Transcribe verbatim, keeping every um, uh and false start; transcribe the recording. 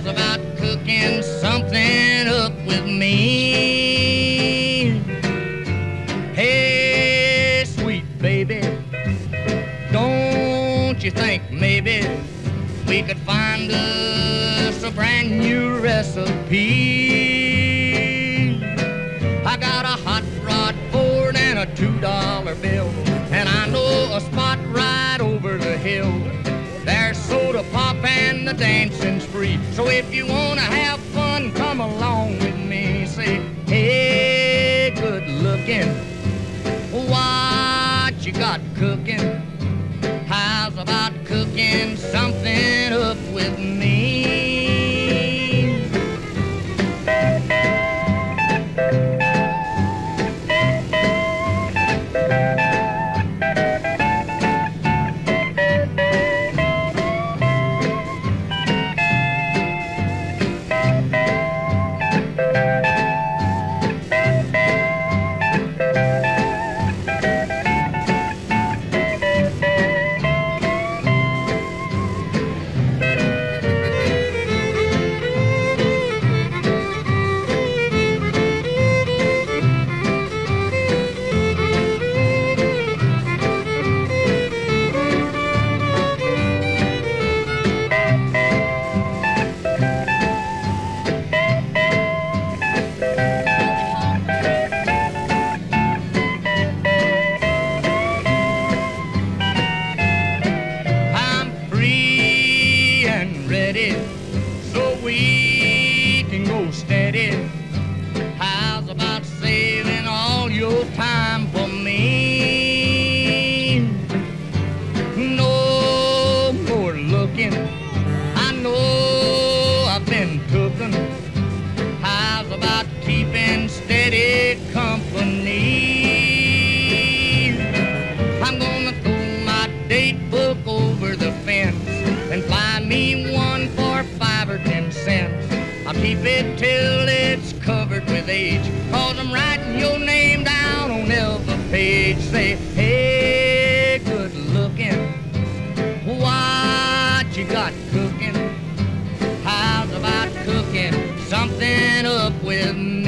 How's about cooking something up with me? Hey, sweet baby, don't you think maybe we could find us a brand new recipe? I got a hot rod Ford and a two dollar bill, and I know a spot right over the hill. There's soda pop and the dancing's free. So if you wanna have fun, come along with me. Say, hey, good looking, what you got cooking? How's about cooking something up with me? So we can go steady. How's about saving all your time for me? No more looking, I know I've been cooking. How's about keeping steady company? I'm gonna throw my date book over the fence and buy me one for five or ten cents. I'll keep it till it's covered with age, cause I'm writing your name down on every page. Say, hey, good looking, what you got cooking? How's about cooking something up with me?